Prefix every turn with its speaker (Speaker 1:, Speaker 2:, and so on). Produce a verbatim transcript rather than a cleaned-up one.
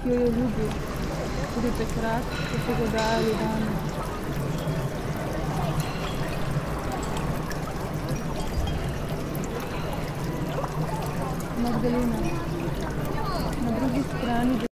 Speaker 1: jo je ljubil, tudi takrat, ko so ga dajali danes. Magdalena, na drugi strani